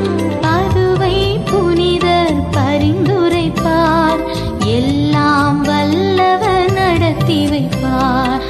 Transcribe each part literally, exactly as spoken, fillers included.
அதுவை புனிதர் பரிந்துரைப்பார், எல்லாம் வல்லவர் நடத்தி வைப்பார்.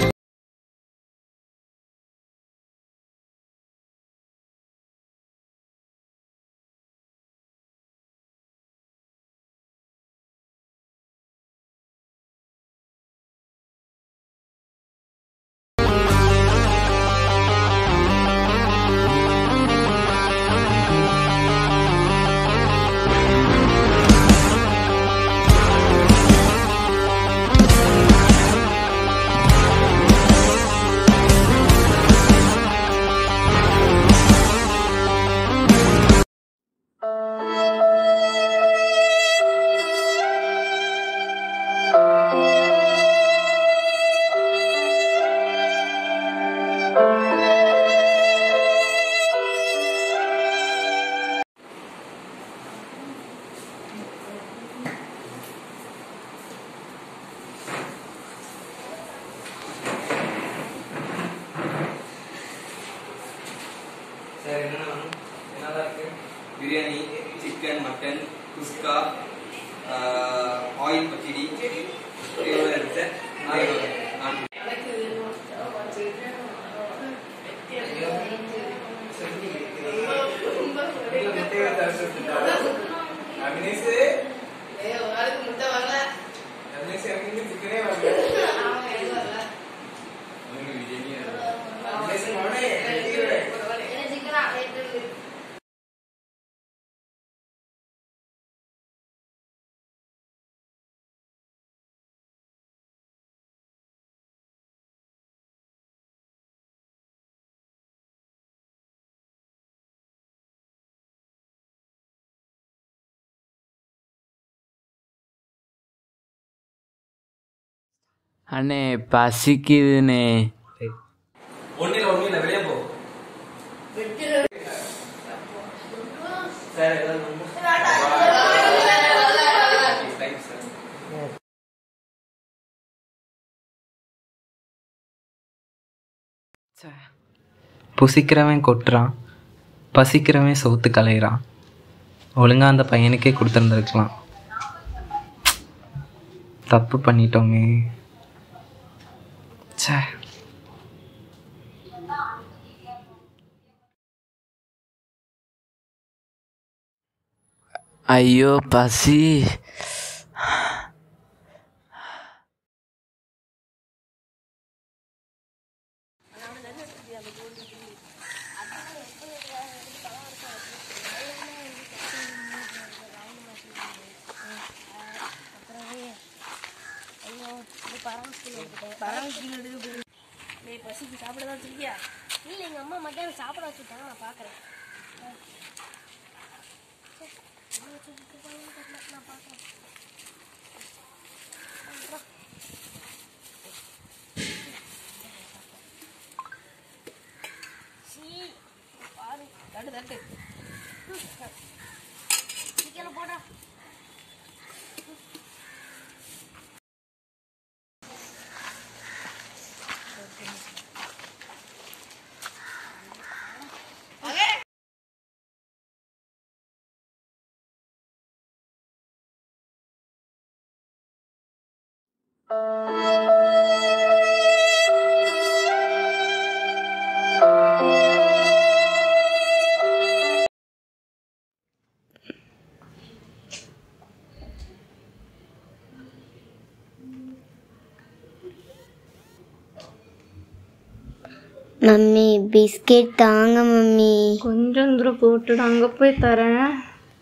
Biryani chicken mutton kuska oil pachadi அண்ணே பசிக்குதுண்ணே. ஒன்றில் ஒன்றில் வெளியே போ. புசிக்கிறவன் கொட்டுறான், பசிக்கிறவன் சோத்து கலையிறான். ஒழுங்கா அந்த பையனுக்கே கொடுத்துருந்துருக்கலாம். தப்பு பண்ணிட்டோமே. சே ஐயோ பசி. பசிக்கு சாப்பிட தான் வச்சிருக்கியா? இல்லை, எங்கள் அம்மா மத்தியானம் சாப்பிட வச்சுட்டாங்க, நான் பார்க்குறேன். நான் பார்க்குறேன். சீ பாரு, தட்டு தட்டு சீக்கிரம் போடா. மம்மி பிஸ்கெட் தாங்க மம்மி. கொஞ்சம் தூரம் போட்டுடு, அங்கே போய் தரேன்.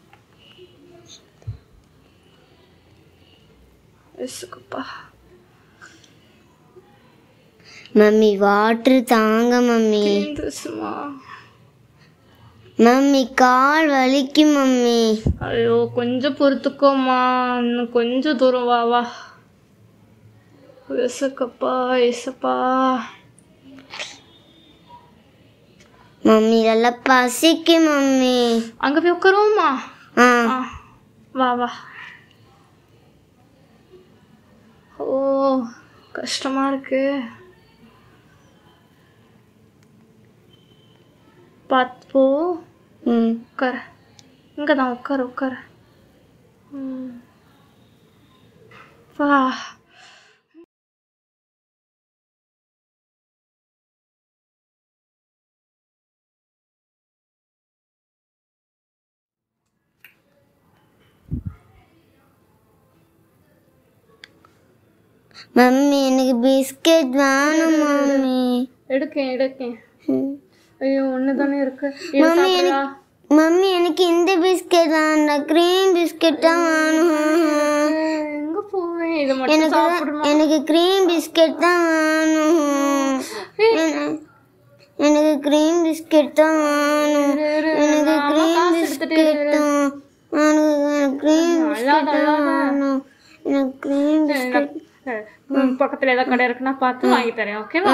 மம்மி வாட்டர் தாங்க மம்மி. மம்மி கால் வலிக்கு மம்மி. ஐயோ கொஞ்சம் பொறுத்துக்கோமா, இன்னும் கொஞ்சம் தூரம் வா வா. எசக்கப்பா எசப்பா. மம்மி நல்லா பசிக்கு மம்மி. அங்க போய் உட்காருவோமா? வா வா. ஓ கஷ்டமா இருக்கு. பார்த்து போ. ம் உட்கார. இங்கே தான் உட்கார உட்கார. ம் வா. மம்மி எனக்கு பிஸ்கெட் வேணும் மம்மி. எடுக்கேன் எடுக்கேன். ஐயோ ஒன்று தானே இருக்கு. மம்மி எனக்கு மம்மி எனக்கு இந்த பிஸ்கெட் வேண்டாம், க்ரீம் பிஸ்கெட் தான் வேணும். எங்கே போவேன்? இதை மட்டும் சாப்பிடுமா? எனக்கு க்ரீம் பிஸ்கெட் தான் வேணும். எனக்கு க்ரீம் பிஸ்கெட் தான் வேணும். எனக்கு க்ரீம் பிஸ்கெட் தான் எனக்கு க்ரீம் பிஸ்கெட் தான் வேணும். எனக்கு க்ரீம் பிஸ்கெட். பக்கத்தில் ஏதாவது கடை இருக்குன்னா பார்த்து வாங்கி தரேன். ஓகேவா?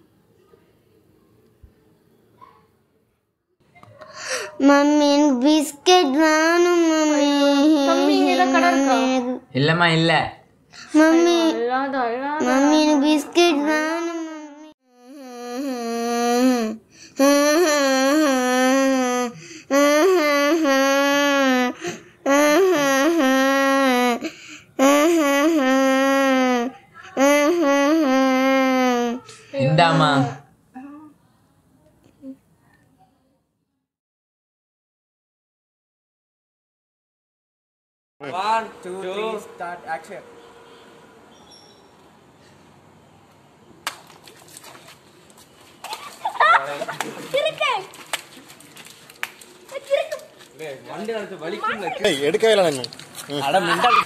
மம்மி எனக்கு பிஸ்கெட் வேணும் மம்மி. மம்மி ஏதாவது கடை இருக்கா? இல்லைம்மா இல்லை. மம்மி அல்லாத அல்லாத. மம்மி எனக்கு பிஸ்கெட் வேணும் மம்மி. இந்தாம்மா. One, two, three, start action. வண்டி நடத்து வலிக்கும்ல. எடுக்கவே இல்லை நான். அட மெண்டல்.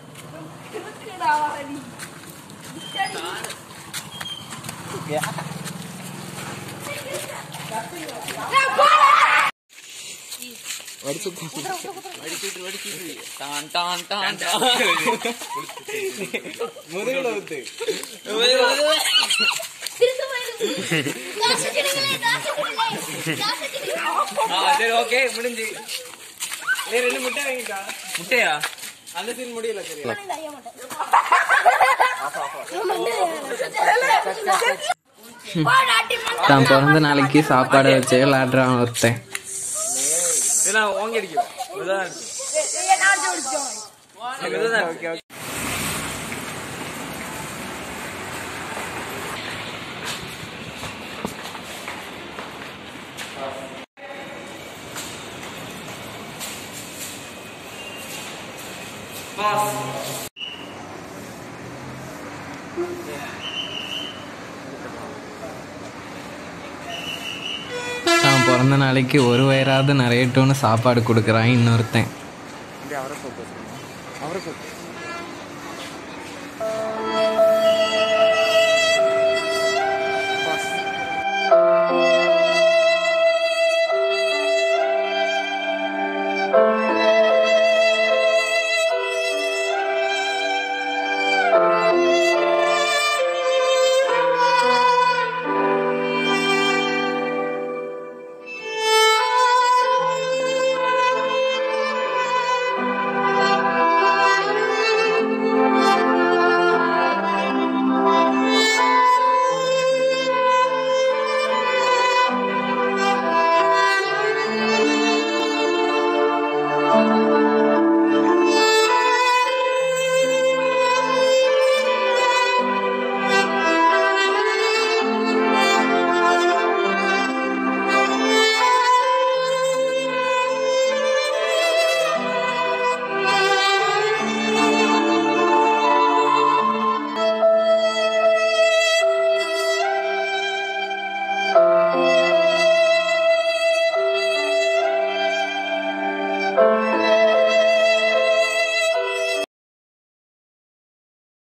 முதுகுல ஊத்து. சரி ஓகே முடிஞ்சு. ரெண்டு முட்டை வாங்கிட்டா. முட்டையா? அந்த சீன் முடியல. சரி தான் பிறந்த நாளைக்கு சாப்பாடை வச்சு விளையாடுறான் ஒருத்தன். ஓங்கி அடிக்கும். Okay okay. தான் பிறந்த நாளைக்கு ஒரு வயிறாவது நிறையட்டும்னு சாப்பாடு கொடுக்குறான் இன்னொருத்தன். அவரை அவரை